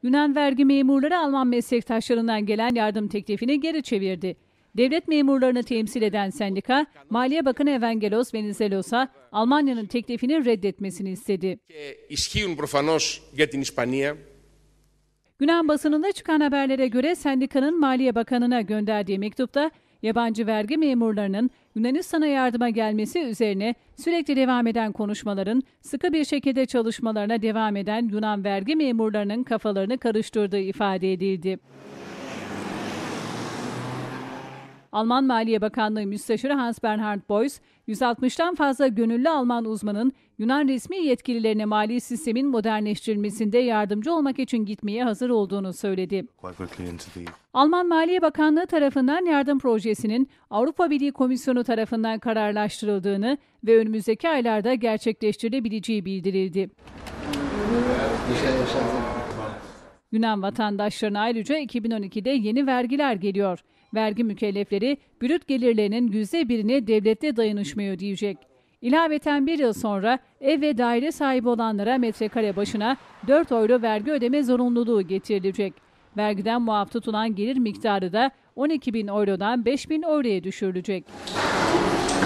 Yunan vergi memurları Alman meslektaşlarından gelen yardım teklifini geri çevirdi. Devlet memurlarını temsil eden sendika, Maliye Bakanı Evangelos Venizelos'a Almanya'nın teklifini reddetmesini istedi. Yunan basınında çıkan haberlere göre sendikanın Maliye Bakanı'na gönderdiği mektupta, yabancı vergi memurlarının Yunanistan'a yardıma gelmesi üzerine sürekli devam eden konuşmaların sıkı bir şekilde çalışmalarına devam eden Yunan vergi memurlarının kafalarını karıştırdığı ifade edildi. Alman Maliye Bakanlığı Müsteşarı Hans-Bernhard Beuys, 160'tan fazla gönüllü Alman uzmanın Yunan resmi yetkililerine mali sistemin modernleştirilmesinde yardımcı olmak için gitmeye hazır olduğunu söyledi. Alman Maliye Bakanlığı tarafından yardım projesinin Avrupa Birliği Komisyonu tarafından kararlaştırıldığını ve önümüzdeki aylarda gerçekleştirilebileceği bildirildi. Yunan vatandaşlarına ayrıca 2012'de yeni vergiler geliyor. Vergi mükellefleri brüt gelirlerinin %1'ini devlette dayanışmaya ödeyecek. İlaveten bir yıl sonra ev ve daire sahibi olanlara metrekare başına 4 euro vergi ödeme zorunluluğu getirilecek. Vergiden muaf tutulan gelir miktarı da 12.000 eurodan 5.000 euroya düşürülecek.